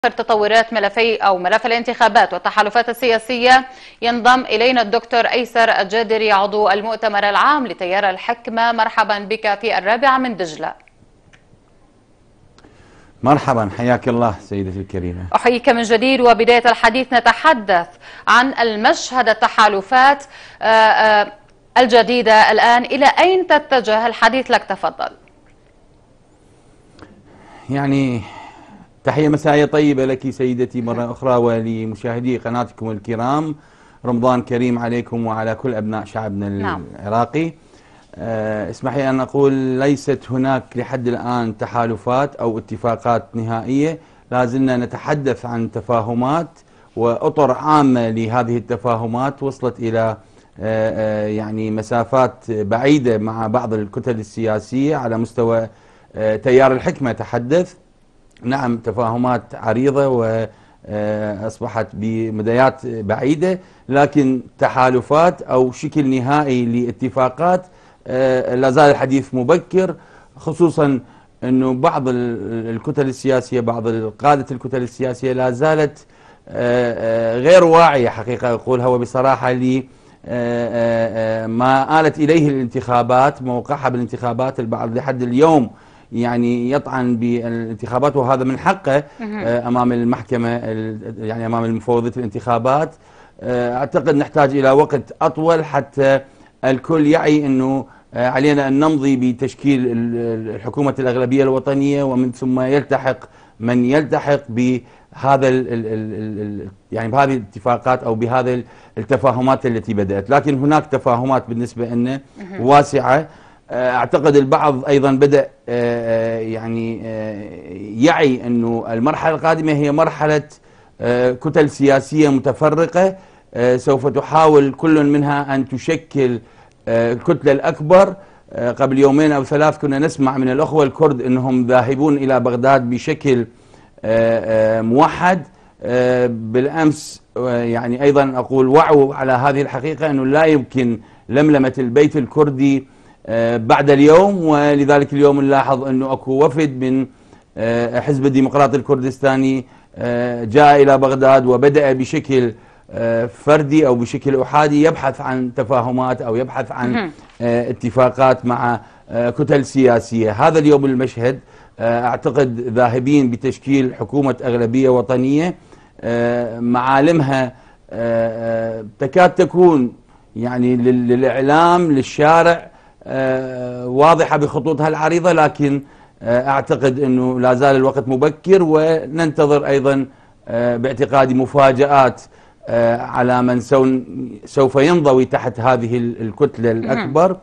تطورات ملف الانتخابات والتحالفات السياسية. ينضم إلينا الدكتور أيسر الجادري عضو المؤتمر العام لتيار الحكمة. مرحبا بك في الرابعة من دجلة. مرحبا، حياك الله سيدتي الكريمة. أحييك من جديد. وبداية الحديث نتحدث عن المشهد، التحالفات الجديدة الآن إلى أين تتجه؟ الحديث لك، تفضل. يعني تحية مسائية طيبة لك سيدتي مرة أخرى ولمشاهدي قناتكم الكرام. رمضان كريم عليكم وعلى كل أبناء شعبنا العراقي. اسمحي أن أقول ليست هناك لحد الآن تحالفات أو اتفاقات نهائية، لازلنا نتحدث عن تفاهمات وأطر عامة لهذه التفاهمات وصلت إلى يعني مسافات بعيدة مع بعض الكتل السياسية على مستوى تيار الحكمة. تحدث نعم تفاهمات عريضة وأصبحت بمديات بعيدة، لكن تحالفات أو شكل نهائي لاتفاقات لا زال الحديث مبكر، خصوصا أنه بعض الكتل السياسية، بعض قادة الكتل السياسية لا زالت غير واعية حقيقة أقولها وبصراحة ما آلت إليه الانتخابات، موقعها بالانتخابات. البعض لحد اليوم يعني يطعن بالانتخابات وهذا من حقه أمام المحكمة، يعني أمام المفوضية الانتخابات. أعتقد نحتاج إلى وقت أطول حتى الكل يعي أنه علينا أن نمضي بتشكيل الحكومة الأغلبية الوطنية، ومن ثم يلتحق من يلتحق بهذا يعني بهذه الاتفاقات أو بهذه التفاهمات التي بدأت. لكن هناك تفاهمات بالنسبة لنا واسعة. أعتقد البعض أيضا بدأ يعني يعي أنه المرحلة القادمة هي مرحلة كتل سياسية متفرقة، سوف تحاول كل منها أن تشكل الكتلة الأكبر. قبل يومين أو ثلاث كنا نسمع من الأخوة الكرد أنهم ذاهبون إلى بغداد بشكل موحد. بالأمس يعني أيضا أقول وعوا على هذه الحقيقة أنه لا يمكن لملمة البيت الكردي بعد اليوم، ولذلك اليوم نلاحظ أنه أكو وفد من حزب الديمقراطي الكردستاني جاء إلى بغداد وبدأ بشكل فردي أو بشكل أحادي يبحث عن تفاهمات أو يبحث عن اتفاقات مع كتل سياسية. هذا اليوم المشهد. أعتقد ذاهبين بتشكيل حكومة أغلبية وطنية معالمها تكاد تكون يعني للإعلام للشارع واضحة بخطوطها العريضة، لكن أعتقد أنه لا زال الوقت مبكر، وننتظر أيضا باعتقادي مفاجآت على من سوف ينضوي تحت هذه الكتلة الأكبر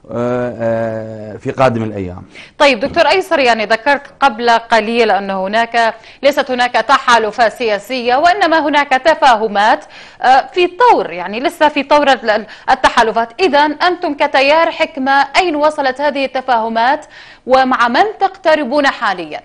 في قادم الأيام. طيب دكتور أيسر، يعني ذكرت قبل قليل أن ليست هناك تحالفات سياسية، وإنما هناك تفاهمات في طور، يعني لسه في طور التحالفات. إذا أنتم كتيار حكمة أين وصلت هذه التفاهمات ومع من تقتربون حاليا؟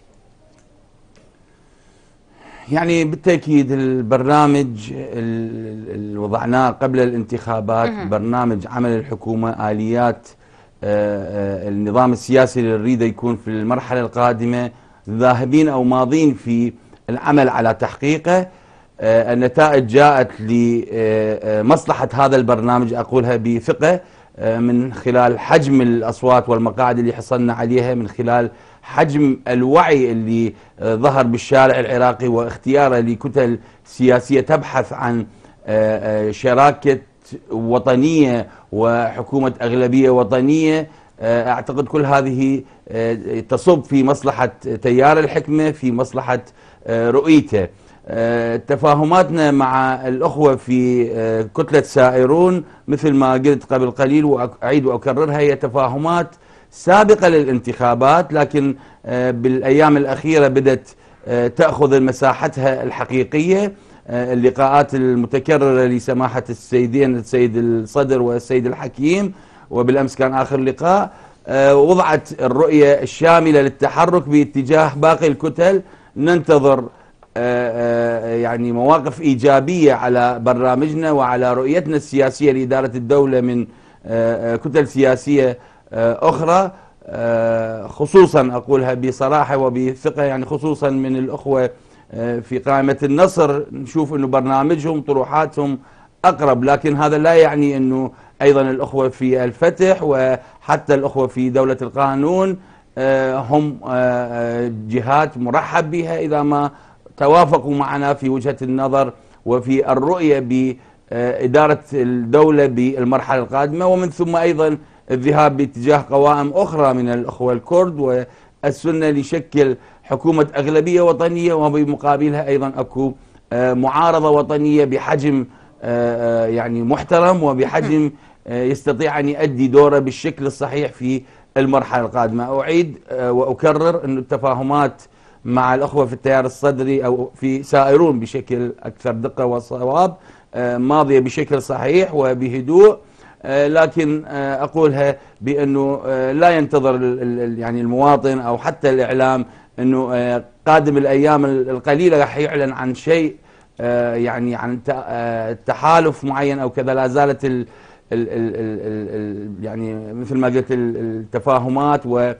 يعني بالتأكيد البرنامج اللي وضعناه قبل الانتخابات، برنامج عمل الحكومة، آليات النظام السياسي اللي نريده يكون في المرحلة القادمة، ذاهبين أو ماضين في العمل على تحقيقه. النتائج جاءت لمصلحة هذا البرنامج أقولها بثقة، من خلال حجم الأصوات والمقاعد اللي حصلنا عليها، من خلال حجم الوعي اللي ظهر بالشارع العراقي واختياره لكتل سياسية تبحث عن شراكة وطنية وحكومة أغلبية وطنية. أعتقد كل هذه تصب في مصلحة تيار الحكمة، في مصلحة رؤيته. تفاهماتنا مع الأخوة في كتلة سائرون مثل ما قلت قبل قليل وأعيد وأكررها، هي تفاهمات سابقة للانتخابات، لكن بالأيام الأخيرة بدأت تأخذ مساحتها الحقيقية. اللقاءات المتكررة لسماحة السيدين، السيد الصدر والسيد الحكيم، وبالأمس كان آخر لقاء، وضعت الرؤية الشاملة للتحرك باتجاه باقي الكتل. ننتظر يعني مواقف إيجابية على برنامجنا وعلى رؤيتنا السياسية لإدارة الدولة من كتل سياسية أخرى، خصوصا أقولها بصراحة وبثقة، يعني خصوصا من الأخوة في قائمة النصر نشوف أنه برنامجهم طروحاتهم أقرب، لكن هذا لا يعني أنه أيضا الأخوة في الفتح وحتى الأخوة في دولة القانون هم جهات مرحب بها إذا ما توافقوا معنا في وجهة النظر وفي الرؤية بإدارة الدولة بالمرحلة القادمة، ومن ثم أيضا الذهاب باتجاه قوائم أخرى من الأخوة الكرد والسنة لشكل حكومة أغلبية وطنية، وبمقابلها أيضا أكو معارضة وطنية بحجم يعني محترم وبحجم يستطيع أن يؤدي دوره بالشكل الصحيح في المرحلة القادمة. أعيد وأكرر أن التفاهمات مع الأخوة في التيار الصدري أو في سائرون بشكل أكثر دقة وصواب ماضية بشكل صحيح وبهدوء، لكن أقولها بأنه لا ينتظر يعني المواطن أو حتى الإعلام أنه قادم الأيام القليلة راح يعلن عن شيء يعني عن تحالف معين أو كذا. لا زالت يعني مثل ما قلت التفاهمات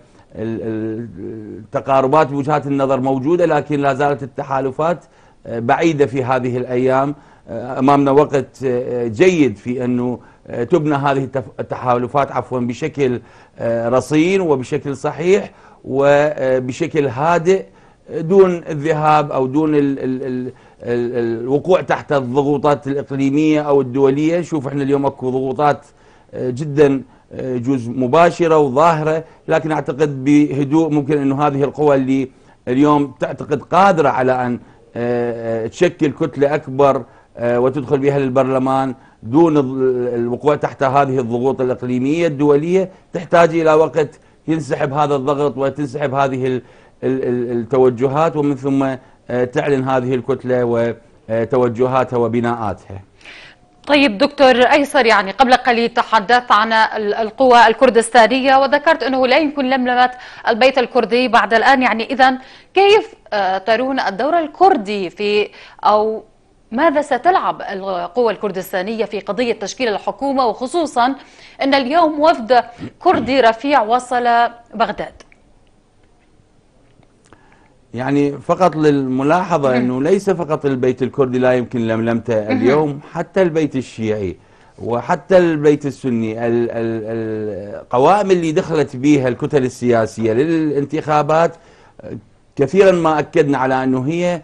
والتقاربات بوجهات النظر موجودة، لكن لا زالت التحالفات بعيدة في هذه الأيام. أمامنا وقت جيد في أنه تبنى هذه التحالفات بشكل رصين وبشكل صحيح وبشكل هادئ دون الذهاب أو دون الوقوع تحت الضغوطات الإقليمية أو الدولية. شوف احنا اليوم اكو ضغوطات جدا جزء مباشرة وظاهرة، لكن اعتقد بهدوء ممكن انه هذه القوى اللي اليوم تعتقد قادرة على ان تشكل كتلة اكبر وتدخل بها للبرلمان دون الوقوع تحت هذه الضغوط الإقليمية الدولية، تحتاج إلى وقت ينسحب هذا الضغط وتنسحب هذه التوجهات، ومن ثم تعلن هذه الكتلة وتوجهاتها وبناءاتها. طيب دكتور أيسر، يعني قبل قليل تحدثت عن القوى الكردستانية وذكرت أنه لا يمكن لملمة البيت الكردي بعد الآن، يعني إذن كيف ترون الدور الكردي في أو ماذا ستلعب القوى الكردستانية في قضية تشكيل الحكومة، وخصوصا أن اليوم وفد كردي رفيع وصل بغداد؟ يعني فقط للملاحظة أنه ليس فقط البيت الكردي لا يمكن لملمته اليوم، حتى البيت الشيعي وحتى البيت السني، القوائم اللي دخلت بها الكتل السياسية للانتخابات كثيرا ما أكدنا على أنه هي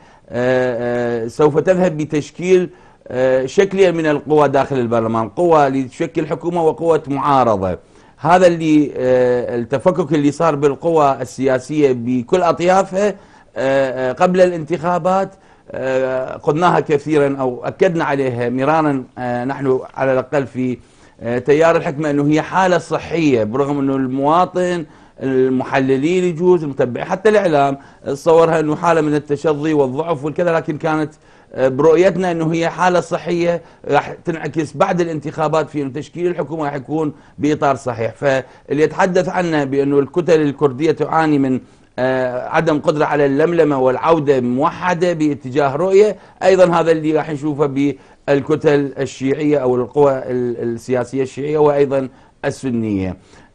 سوف تذهب بتشكيل شكلين من القوى داخل البرلمان، قوى لتشكل حكومة وقوة معارضة. هذا اللي التفكك اللي صار بالقوى السياسية بكل أطيافها قبل الانتخابات قلناها كثيرا أو أكدنا عليها مرارا نحن على الأقل في تيار الحكمة أنه هي حالة صحية، برغم أنه المواطن المحللين يجوز المتبعين حتى الإعلام صورها أنه حالة من التشظي والضعف والكذا، لكن كانت برؤيتنا أنه هي حالة صحية راح تنعكس بعد الانتخابات في أن تشكيل الحكومة راح يكون بإطار صحيح. فاللي يتحدث عنه بأنه الكتل الكردية تعاني من عدم قدرة على اللملمة والعودة موحدة باتجاه رؤية، أيضا هذا اللي راح نشوفه بالكتل الشيعية أو القوى السياسية الشيعية وأيضا السنية.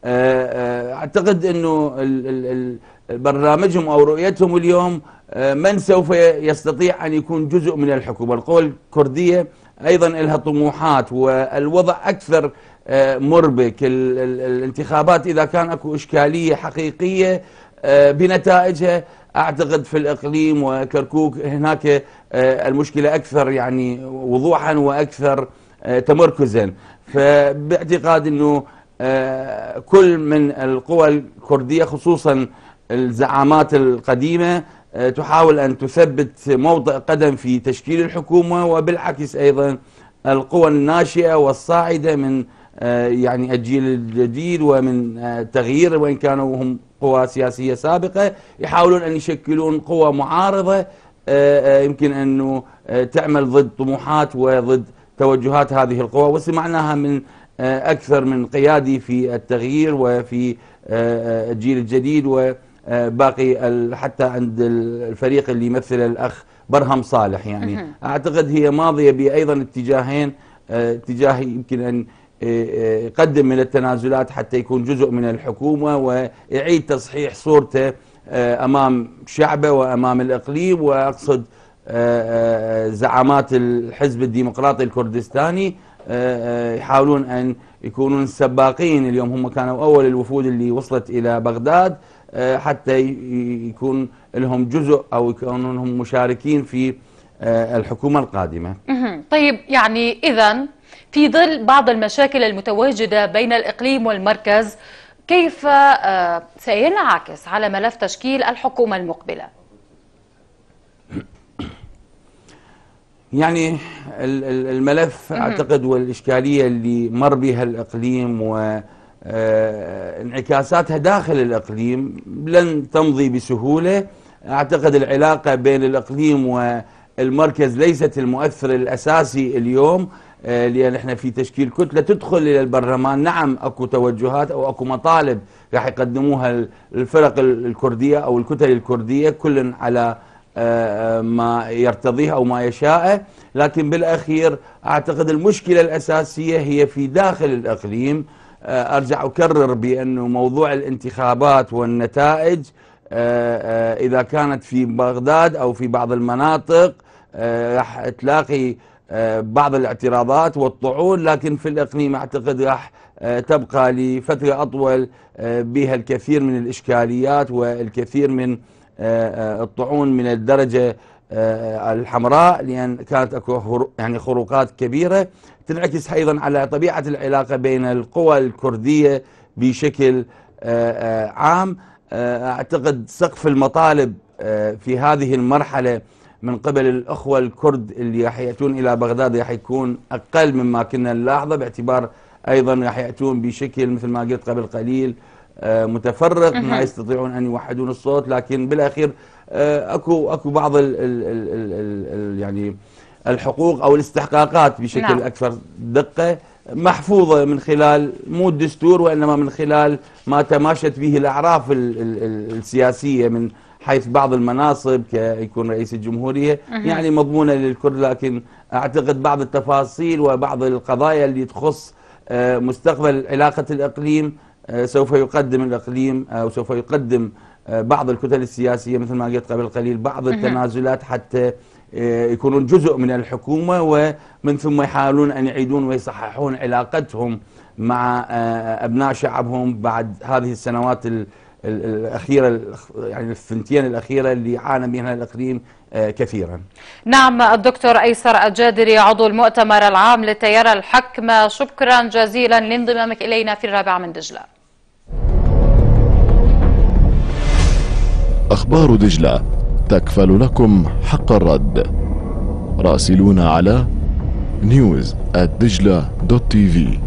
أعتقد أنه برنامجهم أو رؤيتهم اليوم من سوف يستطيع أن يكون جزء من الحكومة. القوى الكردية أيضا لها طموحات والوضع أكثر مربك. الانتخابات إذا كان أكو إشكالية حقيقية بنتائجها، أعتقد في الإقليم وكركوك هناك المشكلة أكثر يعني وضوحا وأكثر تمركزا. فباعتقاد أنه كل من القوى الكردية خصوصا الزعامات القديمة تحاول أن تثبت موطئ قدم في تشكيل الحكومة، وبالعكس أيضا القوى الناشئة والصاعدة من يعني الجيل الجديد ومن تغيير، وإن كانوا هم قوى سياسية سابقة، يحاولون أن يشكلون قوى معارضة يمكن أنه تعمل ضد طموحات وضد توجهات هذه القوى. وسمعناها من أكثر من قيادي في التغيير وفي الجيل الجديد وباقي حتى عند الفريق اللي يمثل الأخ برهم صالح. يعني أعتقد هي ماضية بأيضا اتجاهين، اتجاه يمكن أن يقدم من التنازلات حتى يكون جزء من الحكومة ويعيد تصحيح صورته أمام شعبه وأمام الإقليم، وأقصد زعامات الحزب الديمقراطي الكردستاني يحاولون أن يكونون سباقين. اليوم هم كانوا أول الوفود اللي وصلت إلى بغداد حتى يكون لهم جزء أو يكونون هم مشاركين في الحكومة القادمة. طيب، يعني إذن في ظل بعض المشاكل المتواجدة بين الإقليم والمركز، كيف سينعكس على ملف تشكيل الحكومة المقبلة؟ يعني الملف أعتقد والإشكالية اللي مر بها الإقليم وانعكاساتها داخل الإقليم لن تمضي بسهولة. أعتقد العلاقة بين الإقليم والمركز ليست المؤثر الأساسي اليوم، لأن احنا في تشكيل كتلة تدخل إلى البرلمان. نعم أكو توجهات أو أكو مطالب راح يقدموها الفرق الكردية أو الكتل الكردية كل على ما يرتضيه أو ما يشاءه، لكن بالأخير أعتقد المشكلة الأساسية هي في داخل الإقليم. أرجع أكرر بأنه موضوع الانتخابات والنتائج إذا كانت في بغداد أو في بعض المناطق راح تلاقي بعض الاعتراضات والطعون، لكن في الإقليم أعتقد راح تبقى لفترة أطول بها الكثير من الإشكاليات والكثير من الطعون من الدرجة الحمراء، لأن كانت أكو يعني خروقات كبيرة تنعكس أيضا على طبيعة العلاقة بين القوى الكردية بشكل عام. أعتقد سقف المطالب في هذه المرحلة من قبل الأخوة الكرد اللي راح يأتون إلى بغداد راح يكون أقل مما كنا نلاحظه، باعتبار أيضا راح يأتون بشكل مثل ما قلت قبل قليل متفرق، ما يستطيعون أن يوحدون الصوت. لكن بالأخير أكو بعض يعني الحقوق أو الاستحقاقات بشكل أكثر دقة محفوظة من خلال مو الدستور وإنما من خلال ما تماشت به الأعراف السياسية من حيث بعض المناصب كيكون رئيس الجمهورية يعني مضمونة للكرد. لكن أعتقد بعض التفاصيل وبعض القضايا اللي تخص مستقبل علاقة الإقليم سوف يقدم الإقليم أو سوف يقدم بعض الكتل السياسية مثل ما قلت قبل قليل بعض التنازلات حتى يكونون جزء من الحكومة، ومن ثم يحاولون أن يعيدون ويصححون علاقتهم مع أبناء شعبهم بعد هذه السنوات الأخيرة، يعني الثنتين الأخيرة اللي عانى منها الإقليم كثيرا. نعم، الدكتور أيسر الجادري عضو المؤتمر العام للتيار الحكمة، شكرا جزيلا لانضمامك إلينا في الرابع من دجلة. أخبار دجلة تكفل لكم حق الرد. راسلونا على news@djla.tv.